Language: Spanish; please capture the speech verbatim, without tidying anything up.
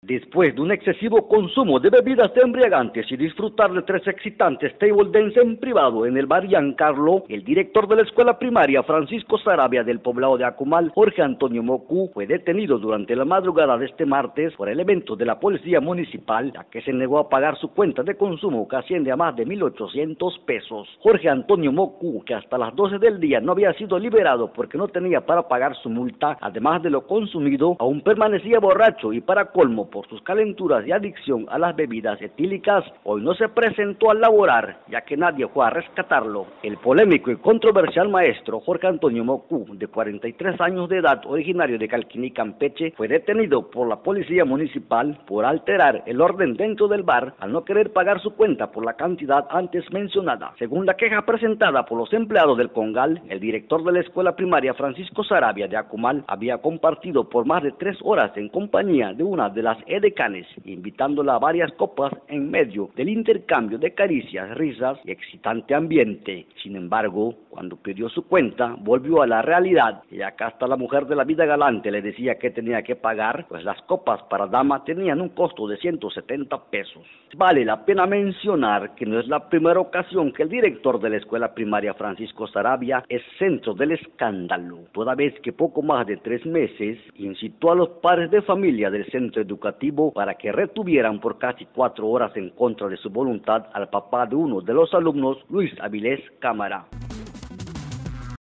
Después de un excesivo consumo de bebidas embriagantes y disfrutar de tres excitantes table dance en privado en el bar Giancarlo, el director de la escuela primaria Francisco Saravia del poblado de Acumal, Jorge Antonio Mocu, fue detenido durante la madrugada de este martes por elementos de la policía municipal, ya que se negó a pagar su cuenta de consumo que asciende a más de mil ochocientos pesos. Jorge Antonio Mocu, que hasta las doce del día no había sido liberado porque no tenía para pagar su multa, además de lo consumido, aún permanecía borracho y para colmo por sus calenturas y adicción a las bebidas etílicas, hoy no se presentó a laborar, ya que nadie fue a rescatarlo. El polémico y controversial maestro Jorge Antonio Mocu, de cuarenta y tres años de edad, originario de Calquiní, Campeche, fue detenido por la policía municipal por alterar el orden dentro del bar al no querer pagar su cuenta por la cantidad antes mencionada. Según la queja presentada por los empleados del Congal, el director de la escuela primaria Francisco Saravia de Acumal había compartido por más de tres horas en compañía de una de las edecanes, invitándola a varias copas en medio del intercambio de caricias, risas y excitante ambiente. Sin embargo, cuando pidió su cuenta, volvió a la realidad, y acá hasta la mujer de la vida galante le decía que tenía que pagar, pues las copas para dama tenían un costo de ciento setenta pesos. Vale la pena mencionar que no es la primera ocasión que el director de la escuela primaria Francisco Saravia es centro del escándalo, toda vez que poco más de tres meses incitó a los padres de familia del centro educativo para que retuvieran por casi cuatro horas en contra de su voluntad al papá de uno de los alumnos, Luis Avilés Cámara.